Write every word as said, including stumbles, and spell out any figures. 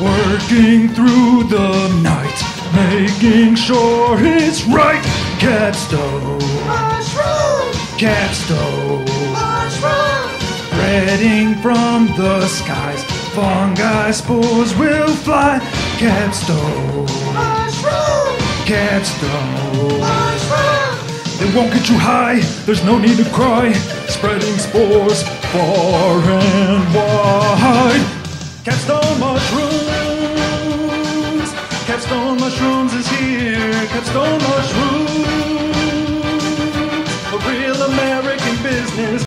Working through the night, making sure it's right. Capstone, Mushroom! Capstone, Mushroom! spreading from the skies. Fungi spores will fly. Capstone, Mushroom! Capstone. Mushroom! It won't get you high, there's no need to cry. Spreading spores far and wide. Capstone mushrooms, Capstone mushrooms is here. Capstone mushrooms, a real American business.